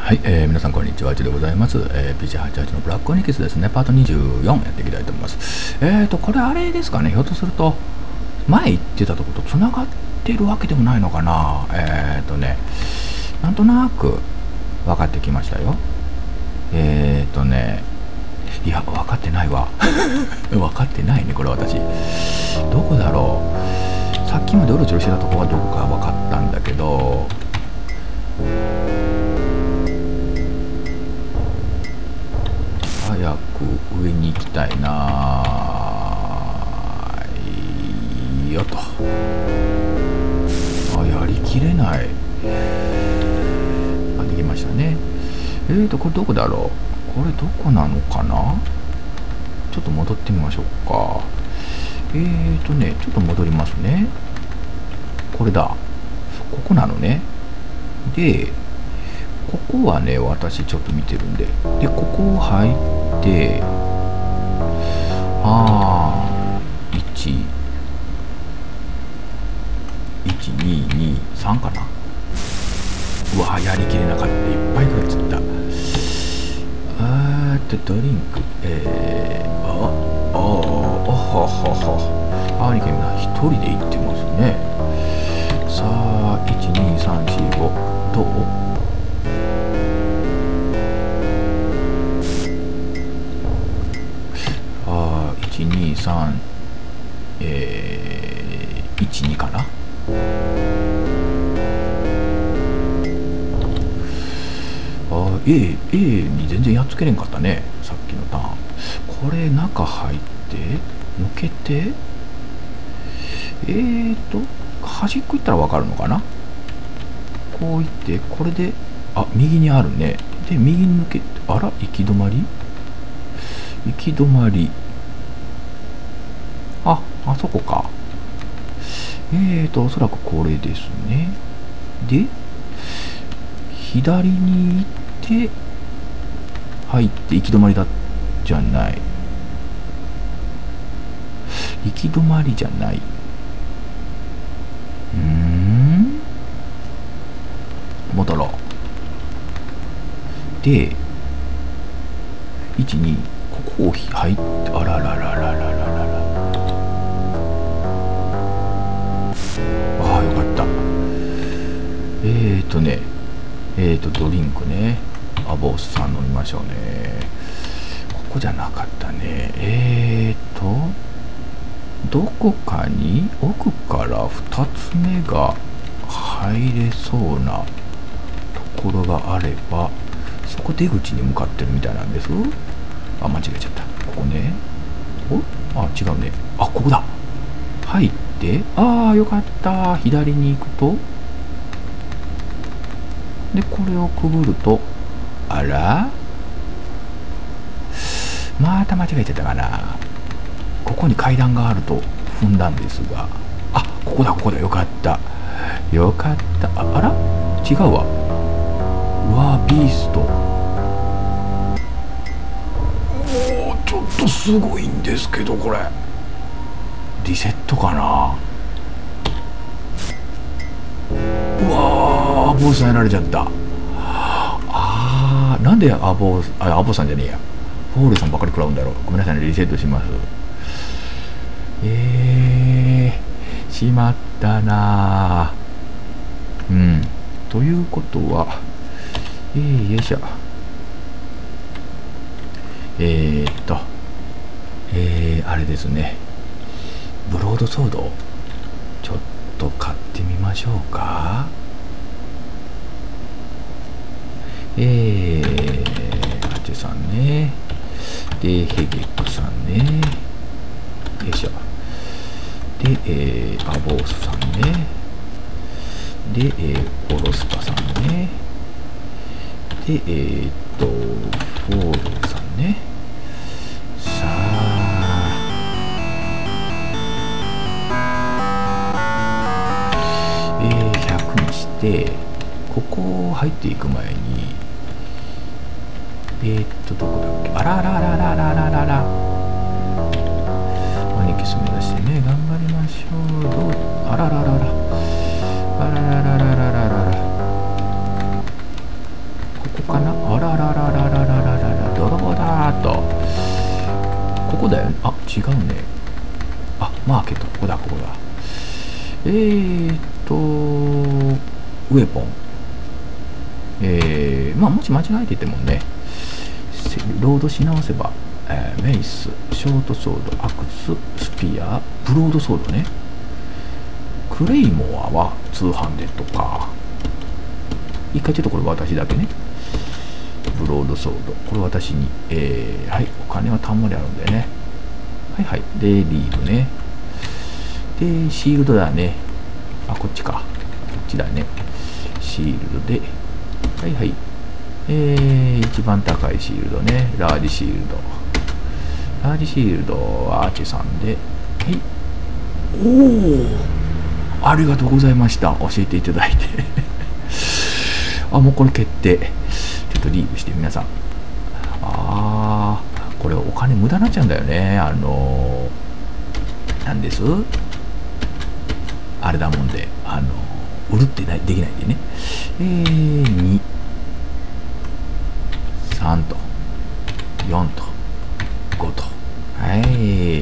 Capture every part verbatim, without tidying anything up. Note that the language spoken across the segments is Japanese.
はい、えー、皆さんこんにちは、いちでございます。えー、ピーシーはちじゅうはち のブラックオニキスですね、パートにじゅうよんやっていきたいと思います。えーと、これあれですかね、ひょっとすると、前言ってたとことつながってるわけでもないのかな。えーとね、なんとなく分かってきましたよ。えーとね、いや、分かってないわ。分かってないね、これ私。どこだろう。さっきまでうろちょろしてたとこはどこか分かったんだけど、早く上に行きたいないよと。あ、やりきれない。あ、できましたね。えーとこれどこだろう。これどこなのかな。ちょっと戻ってみましょうか。えーとねちょっと戻りますね。これだ、ここなのね。でここはね、私ちょっと見てるんで、でここ入ってあーいちいちににさんかな。うわ、やりきれなかった。いっぱい食らっちゃった。あーっとドリンク、えー、あああはははあ、にけんな、一人で行ってますね。さあいちにさんしご、どう。いちにさん、えー、いちにかな。あ、A, A に全然やっつけれんかったね、さっきのターン。これ中入って抜けて、えーと端っこ行ったら分かるのかな。こういってこれで、あ、右にあるね。で右に抜けて、あら、行き止まり行き止まり、あ、あそこか。えーと、おそらくこれですね。で、左に行って、入って行き止まりだじゃない。行き止まりじゃない。うーん。戻ろう。で、いち、に、ここを入って、あらららららららら。ああ、よかった。えーとね、えーと、ドリンクね。アボースさん飲みましょうね。ここじゃなかったね。えーと、どこかに奥からふたつめが入れそうなところがあれば、そこ出口に向かってるみたいなんです。あ、間違えちゃった。ここね。お、あ、違うね。あ、ここだ。入って、ああ、よかった。左に行くと、でこれをくぐると、あら、また間違えちゃったかな。ここに階段があると踏んだんですが、あ、ここだここだ。よかったよかった。 あ, あら違うわ。うわ、ビースト。おお、ちょっとすごいんですけど、これリセットかな。うわー、アボーさんやられちゃった。あー、なんでアボー、あ、アボーさんじゃねえや、フォールさんばかり食らうんだろう。ごめんなさいね、リセットします。えー、しまったなー。うん、ということは、えー、よいしょ。えーっと、えー、あれですね、ブロードソード、ちょっと買ってみましょうか。えー、ハチュさんね。で、ヘゲックさんね。よいしょ。で、えー、アボースさんね。で、えー、オロスパさんね。で、えー、っと、フォールさんね。さあ、えー、ひゃくにして、ここ入っていく前に、えー、っと、どこだっけ。あらららららららら。マニキス目指してね、頑張りましょう。どう、あらららら。あらららららららら。ここかな。あららららららららら、泥棒だーっと。ここだよね。あ、違うね。あ、マーケット、ここだ、ここだ。えーっと、ウェポン。えー、まあ、もし間違えててもね、ロードし直せば、えー、メイス、ショートソード、アクス、スピア、ブロードソードね。クレイモアは通販でとか。一回ちょっとこれ私だけね。ブロードソード。これ私に、えー、はい、お金はたんまりあるんでね。はいはい。で、リーブね。で、シールドだね。あ、こっちか。こっちだね。シールドで。はいはい。えー、一番高いシールドね。ラージシールド。ラージシールドはアーチェさんで。はい。おお、ありがとうございました。教えていただいて。あ、もうこれ決定。ちょっとリーブして皆さん。あー、これお金無駄になっちゃうんだよね。あのー、なんです。あれだもんで、あのー、売るってないできないんでね。えー、に、さんと、よんと、ごと。はい。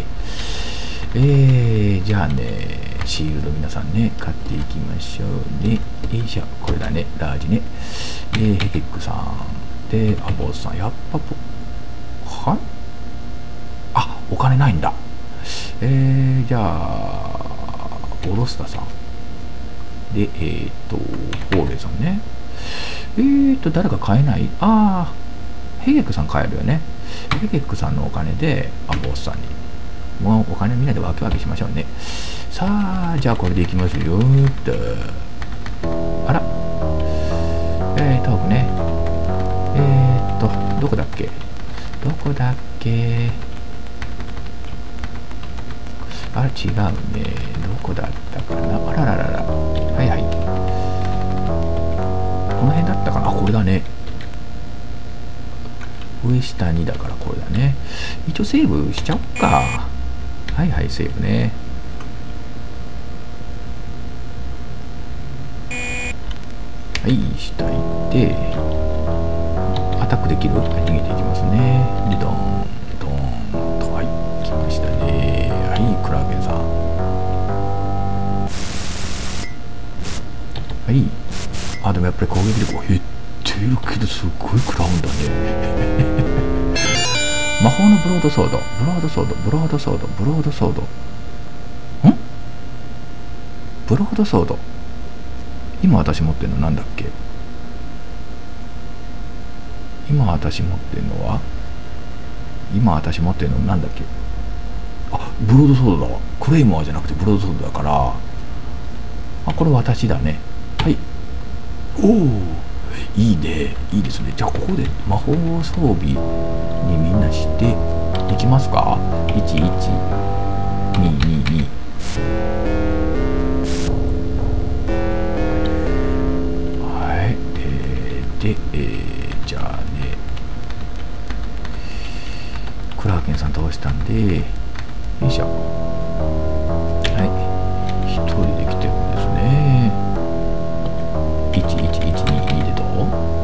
えー、じゃあね、シールド皆さんね、買っていきましょうね。よいしょ、これだね、ラージね。えー、ヘケックさん。で、アボースさん。やっぱぽ、はい、あ、お金ないんだ。えー、じゃあ、オロスタさん。で、えーっと、ホーレイさんね。えーっと、誰か買えない？あー、ヘゲックさん買えるよね。ヘゲックさんのお金で、アボースさんに。もうお金みんなで分け分けしましょうね。さあ、じゃあこれでいきますよーっと。あら。えー、トークね。えーっと、どこだっけどこだっけあれ、違うね。どこだったかな。あらららら。はいはい。この辺だったかな。あ、これだね。上下にだからこれだね。一応セーブしちゃおっか。はいはい、セーブね。はい、下行って、アタックできる？はい、逃げていきますね。で、ドーン、ドーンと、はい、来ましたね。はい、クラーケンさん。はい。あ、でもやっぱり攻撃力減ってるけど、すっごい食らうんだね。魔法のブロードソード、ブロードソード、ブロードソード、ブロードソード。ん？ブロードソード。今私持ってるのなんだっけ？今私持ってるのは今私持ってるのなんだっけ？あ、ブロードソードだわ。クレイモアじゃなくてブロードソードだから。あ、これ私だね。はい。おお、いいね。いいですね。じゃあここで魔法装備にみんなしていきますか？ いちいちににに。はい。えー、で、えー、じゃあね、クラーケンさん倒したんで、よいしょ。はい。一人で来てるんですね。いちいちいちににでどう？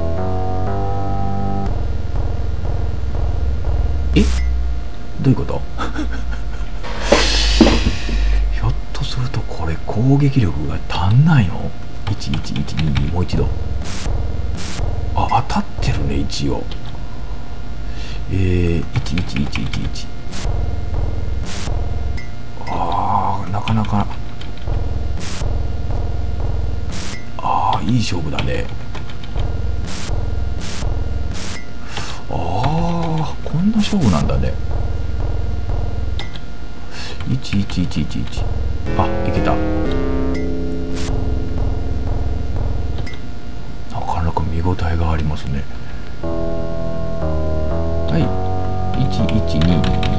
え？どういうこと？ひょっとするとこれ攻撃力が足んないの？ いちいちいちにに もう一度。あ、当たってるね、一応。えー、いちいちいちいちいち。あー、なかなか。あー、いい勝負だね。あー、こんな勝負なんだね。いちいちいちいちいち。あ、いけた。なかなか見応えがありますね。はい、いちいちににに。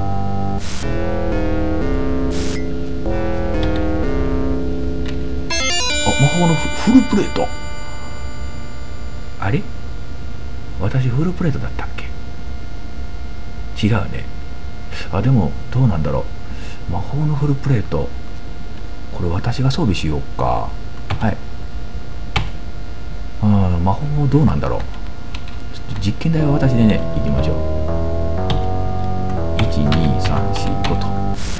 あ、魔法のフルプレート。あれ、私フルプレートだったっけ？違うね。あ、でもどうなんだろう。魔法のフルプレート、これ私が装備しようか。はい。うん、魔法どうなんだろ実験台は私でね行きましょう。いちにさんしごと。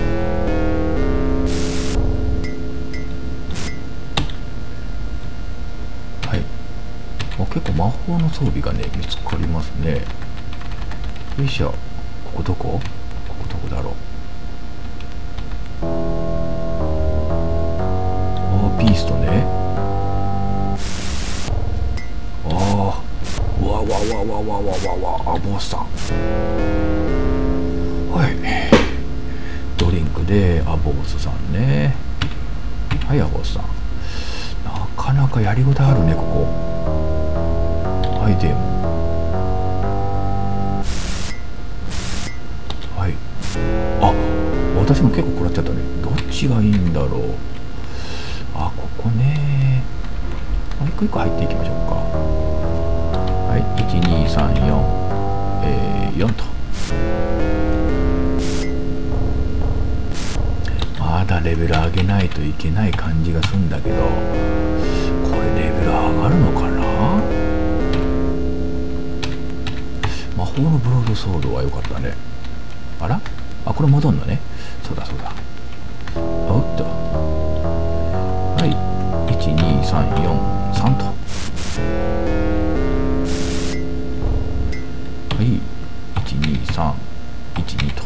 はい。結構魔法の装備がね見つかりますね。よいしょ。ここどこ？ここどこだろう。あー、ビーストね。ああ、わわわわわわわわ、アボさん。はい。ドリンクでアボースさんね。はい、アボースさん。なかなかやりごたえあるね、ここ。アイテム。はい。あ、私も結構食らっちゃったね。どっちがいいんだろう。あ、ここね。一個一個入っていきましょうか。はい、いちにさんよん、えー、よんと。まだレベル上げないといけない感じがするんだけど、これレベル上がるのかな。魔法のブロードソードは良かったね。あら、あ、これ戻んのね。そうだそうだ。おっと、はい、いちにさんよんさんと。はい、いちにさんいちにと。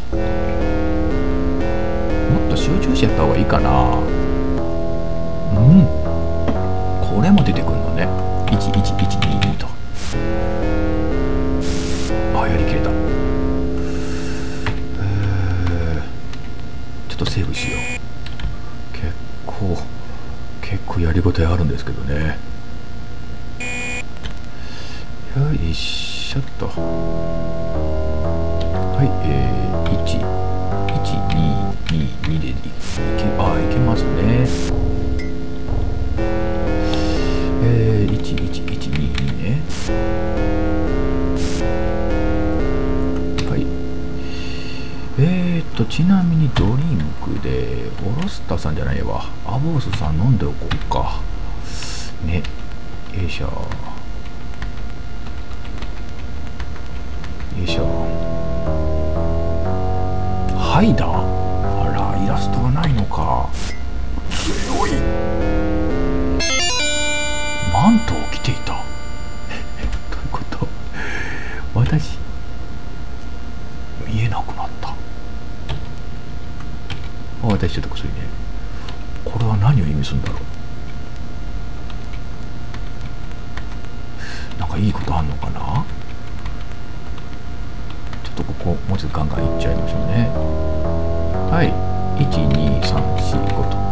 もっと集中してやった方がいいかな。うん、これも出てくるのね。いちいちいちににと。あ、やりきれた。えー、ちょっとセーブしよう。結構結構やりごたえあるんですけどね。よいしょっと。はい、えー、いち、いち、に、に、にでいけ、あ、いけますね。えー、いち、いち、いち、に、にね。はい。えーっと、ちなみにドリンクで、オロスタさんじゃないわ。アボースさん飲んでおこうか。ね。よいしょ。よいしょ。ハイダー？あら、イラストがないのか。強い。マントを着ていた。どういうこと？私見えなくなった。あ、私ちょっと薬ね。これは何を意味するんだろう。なんかいいことあんのかな。ここもうちょっとガンガンいっちゃいましょうね。はい、いちにさんしごと。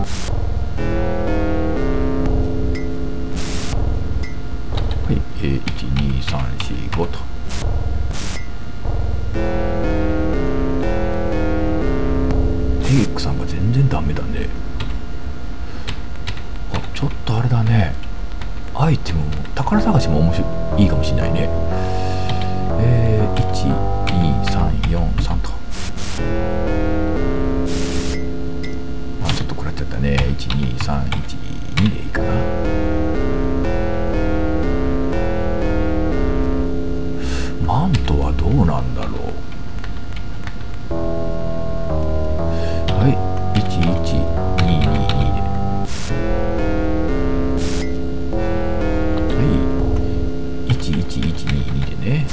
はい、えー、いちにさんしごと。テイクさんが全然ダメだね。あ、ちょっとあれだね。アイテムも宝探しも面白い、いいかもしれないね。えー、いちにさんよんさんと。あ、ちょっと食らっちゃったね。いちにさんいちにでいいかな。マントはどうなんだろう。はい、いちいちにににで。はい、いちいちいちににでね。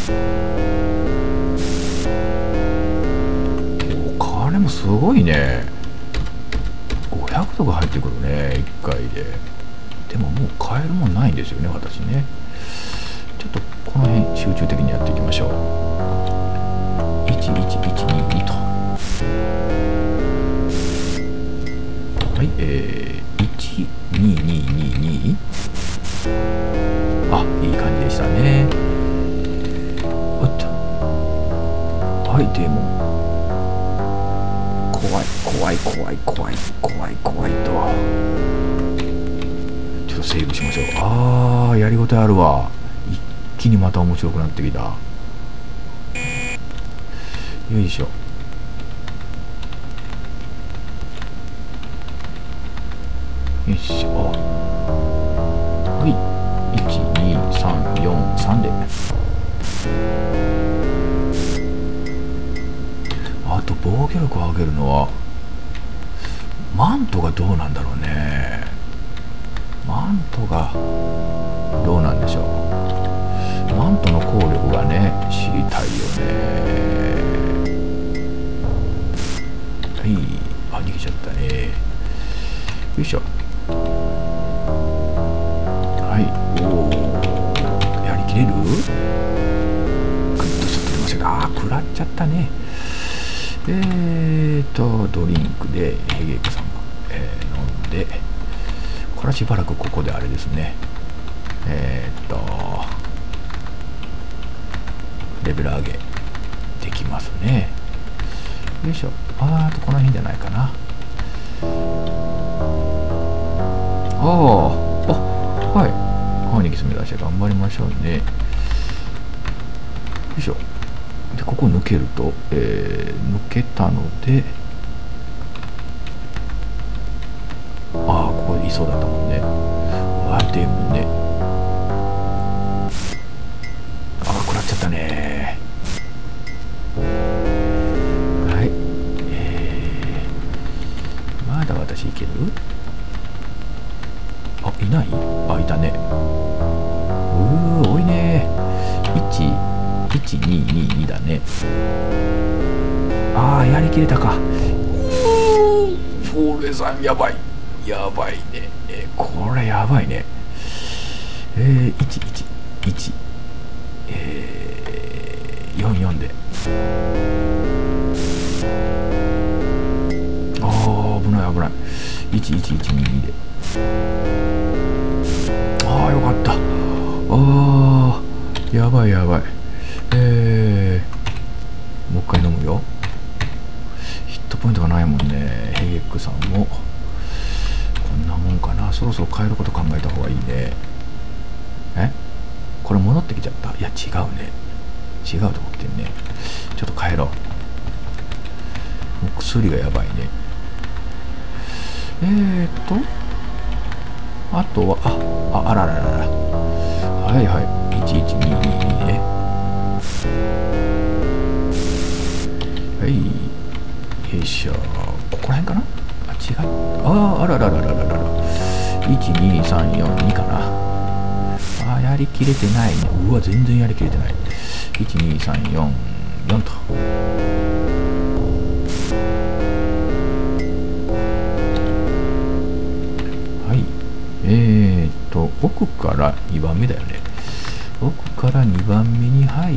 あれもすごいね。ごひゃくとか入ってくるね、いっかいで。でももう買えるもんないんですよね、私ね。ちょっとこの辺集中的にやっていきましょう。いちいちいちににと。はい、えー、いちにににに。あ、いい感じでしたね。おっと。はい、でも怖い怖い怖い怖い怖い怖いと。ちょっとセーブしましょう。あー、やりごたえあるわ。一気にまた面白くなってきた。よいしょ。よいしょ。はい、いちにさんよんさんで。 力を上げるのはマントがどうなんだろうね。マントがどうなんでしょう。マントの効力がね知りたいよね。はい、あ、逃げちゃったね。よいしょ。はい、おお、やりきれる？グッとすっとりませんか。あー、食らっちゃったね。えーとドリンクでヘゲックさんが、えー、飲んで、これはしばらくここであれですね、えー、っとレベル上げできますね。よいしょ。あーとこの辺じゃないかな。ああ、はい、青にき目指して頑張りましょうね。よいしょ。でここ抜けると、えー、抜けたので、ああ、ここいそうだったもんね。あでもね、ああ、食らっちゃったね。はい、えー、まだ私いける？あ、いない？あ、いたね。うー、多いね。いち、いち、に、に、にだね。ああ、やりきれたか。フォーレさんやばい。やばいね。えー、これやばいね。えー、いち、いち、いち、えー、よん、よんで。ああ、危ない危ない。いち、いち、いち、に、にで。ああ、よかった。ああ、やばいやばい。えー、もう一回飲むよ。ヒットポイントがないもんね。ヘイエックさんもこんなもんかな。そろそろ変えること考えた方がいいね。え、これ戻ってきちゃった。いや違うね、違うとこ来てんね。ちょっと変えろ。もう薬がやばいね。えーっとあとは、あ、あ、あらららら。はいはい。いちいちにににね。はい。よいしょ。ここら辺かな？あ、違う。ああ、あららららららら。いち、に、さん、よん、にかな。ああ、やりきれてないね。うわ、全然やりきれてない。いち、に、さん、よん、よんと。はい。えーっと、奥からにばんめだよね。奥からにばんめに入って、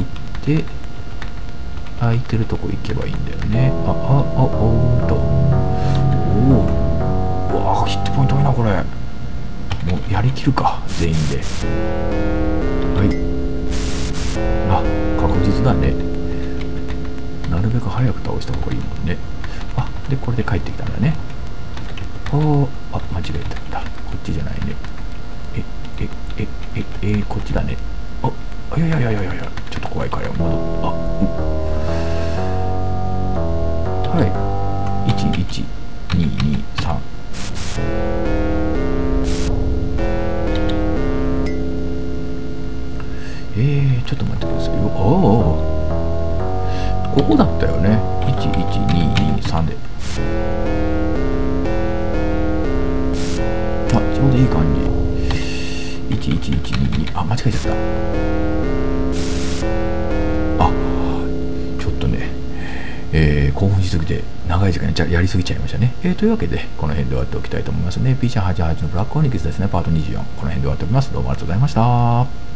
空いてるとこ行けばいいんだよね。あ、あ、あ、おーっと。おお。うわー、ヒットポイント多いな、これ。もうやりきるか、全員で。はい。あ、確実だね。なるべく早く倒した方がいいもんね。あ、で、これで帰ってきたんだね。おー、あ、間違えた。こっちじゃないね。え、え、え、え、えー、こっちだね。あ、いやいやいやいやいや、ちょっと怖いから戻っ、あ、うん。はい。いち、いち、に、に、さん。えー、ちょっと待ってくださいよ。おお。ここだったよね。いち、いち、に、に、さんで。あ、ちょうどいい感じ。いち、いち、いち、に、に。あ、間違えちゃった。あ、ちょっとね、えー、興奮しすぎて長い時間じゃやりすぎちゃいましたね。えー、というわけで、この辺で終わっておきたいと思いますね。ピーちゃんはちじゅうはち のブラックオニクスですね、パートにじゅうよん。この辺で終わっておきます。どうもありがとうございました。